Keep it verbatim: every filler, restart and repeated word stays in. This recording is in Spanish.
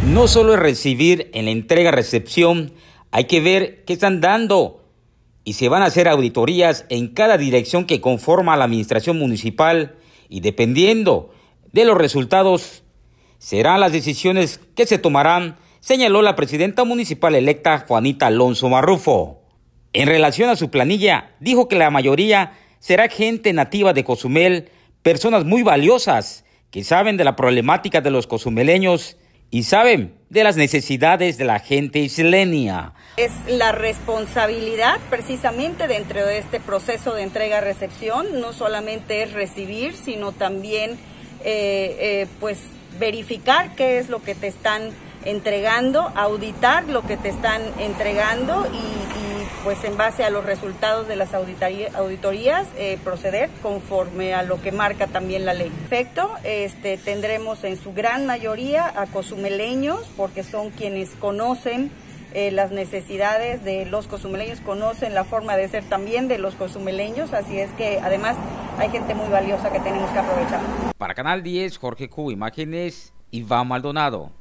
No solo es recibir en la entrega-recepción, hay que ver qué están dando y se van a hacer auditorías en cada dirección que conforma la administración municipal y dependiendo de los resultados serán las decisiones que se tomarán, señaló la presidenta municipal electa Juanita Alonso Marrufo. En relación a su planilla, dijo que la mayoría será gente nativa de Cozumel, personas muy valiosas que saben de la problemática de los cozumeleños y saben de las necesidades de la gente isleña. Es la responsabilidad precisamente dentro de este proceso de entrega-recepción, no solamente es recibir, sino también eh, eh, pues verificar qué es lo que te están entregando, auditar lo que te están entregando y, y pues en base a los resultados de las auditorías eh, proceder conforme a lo que marca también la ley. Perfecto, este, tendremos en su gran mayoría a cozumeleños porque son quienes conocen eh, las necesidades de los cozumeleños, conocen la forma de ser también de los cozumeleños, así es que además hay gente muy valiosa que tenemos que aprovechar. Para Canal diez, Jorge Q, imágenes, Iván Maldonado.